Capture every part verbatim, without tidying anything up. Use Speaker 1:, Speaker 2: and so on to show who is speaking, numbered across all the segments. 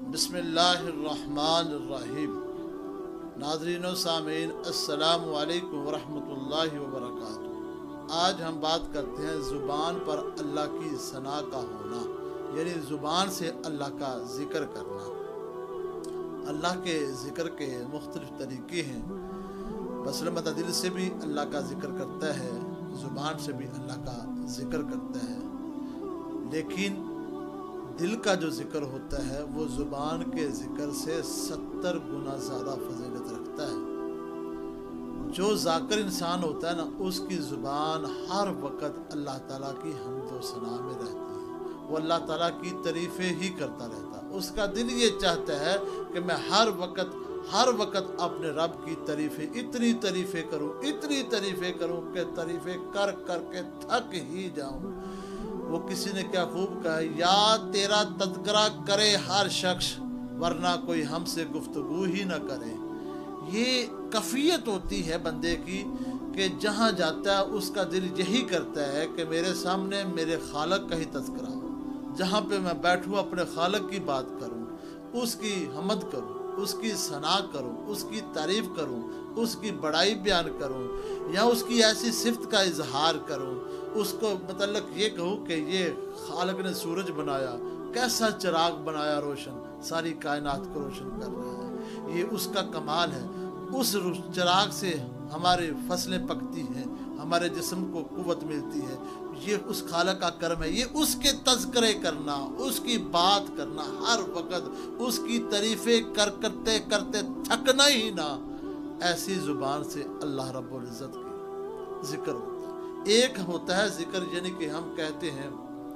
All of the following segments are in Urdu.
Speaker 1: بسم اللہ الرحمن الرحیم۔ ناظرین و سامعین السلام علیکم ورحمۃ اللہ وبرکاتہ۔ آج ہم بات کرتے ہیں زبان پر اللہ کی ثنا کا ہونا، یعنی زبان سے اللہ کا ذکر کرنا۔ اللہ کے ذکر کے مختلف طریقے ہیں۔ بصلمت دل سے بھی اللہ کا ذکر کرتا ہے، زبان سے بھی اللہ کا ذکر کرتا ہے، لیکن دل کا جو ذکر ہوتا ہے وہ زبان کے ذکر سے ستر گنا زیادہ فضیلت رکھتا ہے۔ جو ذاکر انسان ہوتا ہے نا، اس کی زبان ہر وقت اللہ تعالیٰ کی حمد و ثنا میں رہتی ہے، وہ اللہ تعالیٰ کی تعریفیں ہی کرتا رہتا ہے۔ اس کا دل یہ چاہتا ہے کہ میں ہر وقت ہر وقت اپنے رب کی تعریفیں اتنی تعریفیں کروں اتنی تعریفیں کروں کہ تعریفیں کر کر کے تھک ہی جاؤں۔ وہ کسی نے کیا خوب کہا، یا تیرا تذکرہ کرے ہر شخص ورنہ کوئی ہم سے گفتگو ہی نہ کرے۔ یہ کیفیت ہوتی ہے بندے کی کہ جہاں جاتا ہے اس کا دل یہی کرتا ہے کہ میرے سامنے میرے خالق کا ہی تذکرہ ہو، جہاں پہ میں بیٹھوں اپنے خالق کی بات کروں، اس کی حمد کروں، اس کی ثنا کروں، اس کی تعریف کروں، اس کی بڑائی بیان کروں، یا اس کی ایسی صفت کا اظہار کروں، اس کو متعلق یہ کہوں کہ یہ خالق نے سورج بنایا، کیسا چراغ بنایا روشن، ساری کائنات کو روشن کر رہا ہے، یہ اس کا کمال ہے۔ اس چراغ سے ہماری فصلیں پکتی ہیں، ہمارے جسم کو قوت ملتی ہے، یہ اس خالق کا کرم ہے۔ یہ اس کے تذکرے کرنا، اس کی بات کرنا، ہر وقت اس کی تعریفیں کر کرتے کرتے تھکنا ہی نہ، ایسی زبان سے اللہ رب العزت کی ذکر ہوتا ہے۔ ایک ہوتا ہے ذکر، یعنی کہ ہم کہتے ہیں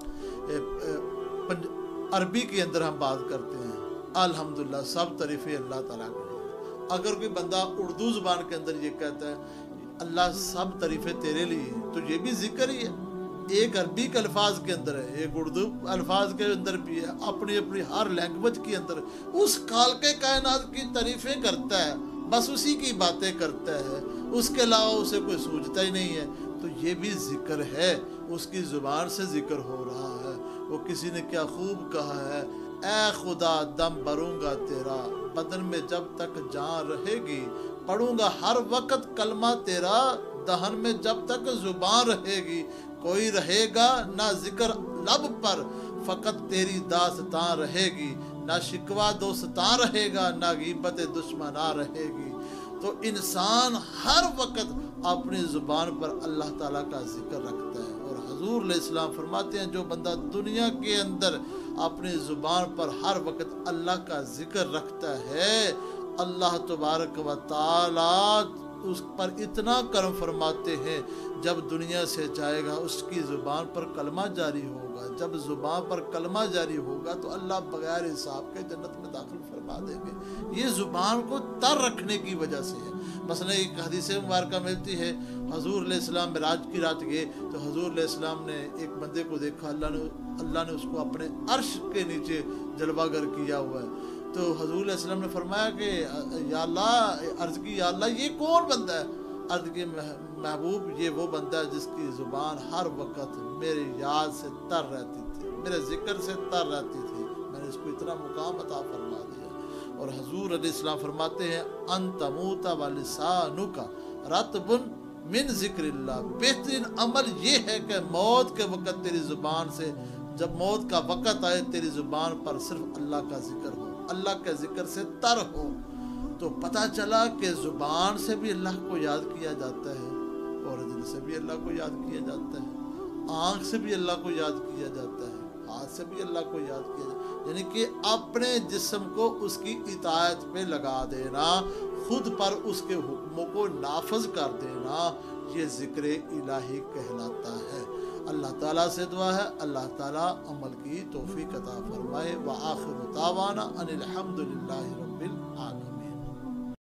Speaker 1: عربی کے اندر ہم بات کرتے ہیں الحمدللہ، سب تعریفیں اللہ تعالیٰ کی۔ اگر کوئی بندہ اردو زبان کے اندر یہ کہتا ہے اللہ سب تعریفیں تیرے لیے، تو یہ بھی ذکر ہی ہے۔ ایک عربی کے الفاظ کے اندر ہے، ایک اردو الفاظ کے اندر بھی ہے، اپنی اپنی ہر لینگویج کے اندر اس خالق کائنات کی تعریفیں کرتا ہے، بس اسی کی باتیں کرتا ہے، اس کے علاوہ اسے کوئی سوچتا ہی نہیں ہے، تو یہ بھی ذکر ہے، اس کی زبان سے ذکر ہو رہا ہے۔ وہ کسی نے کیا خوب کہا ہے، اے خدا دم بھروں گا تیرا، بدن میں جب تک جان رہے گی، پڑھوں گا ہر وقت کلمہ تیرا، دہن میں جب تک زبان رہے گی، کوئی رہے گا نہ ذکر لب پر، فقط تیری داستان رہے گی، نہ شکوہ دوستان رہے گا، نہ غیبت دشمناں رہے گی۔ تو انسان ہر وقت اپنی زبان پر اللہ تعالیٰ کا ذکر رکھتا ہے، اور حضور علیہ السلام فرماتے ہیں جو بندہ دنیا کے اندر اپنی زبان پر ہر وقت اللہ کا ذکر رکھتا ہے، اللہ تبارک و تعالیٰ اس پر اتنا کرم فرماتے ہیں، جب دنیا سے جائے گا اس کی زبان پر کلمہ جاری ہوگا، جب زبان پر کلمہ جاری ہوگا تو اللہ بغیر حساب کے جنت میں داخل فرما دیں گے۔ یہ زبان کو تر رکھنے کی وجہ سے ہے۔ مثلا ایک حدیث مبارکہ ملتی ہے، حضور علیہ السلام معراج کی رات گئے تو حضور علیہ السلام نے ایک بندے کو دیکھا، اللہ نے اللہ نے اس کو اپنے عرش کے نیچے جلوہ گر کیا ہوا ہے، تو حضور علیہ السلام نے فرمایا کہ یا اللہ، عرض کی یا اللہ یہ کون بندہ ہے؟ عرض کی محبوب یہ وہ بندہ ہے جس کی زبان ہر وقت میری یاد سے تر رہتی تھی، میرے ذکر سے تر رہتی تھی، میں نے اس کو اتنا مقام عطا فرما دیا۔ اور حضور علیہ السلام فرماتے ہیں انت موت ولسانک رطب من ذکر اللہ، بہترین عمل یہ ہے کہ موت کے وقت تیری زبان سے، جب موت کا وقت آئے تیری زبان پر صرف اللہ کا ذکر ہو، اللہ کے ذکر سے تر ہو۔ تو پتہ چلا کہ زبان سے بھی اللہ کو یاد کیا جاتا ہے، اور دل سے بھی اللہ کو یاد کیا جاتا ہے، آنکھ سے بھی اللہ کو یاد کیا جاتا ہے، ہاتھ سے بھی اللہ کو یاد کیا جاتا ہے، یعنی کہ اپنے جسم کو اس کی اطاعت پہ لگا دینا، خود پر اس کے حکموں کو نافذ کر دینا، یہ ذکر الہی کہلاتا ہے۔ اللہ تعالیٰ سے دعا ہے اللہ تعالیٰ عمل کی توفیق عطا فرمائے۔ وآخر دعوانا ان الحمد للہ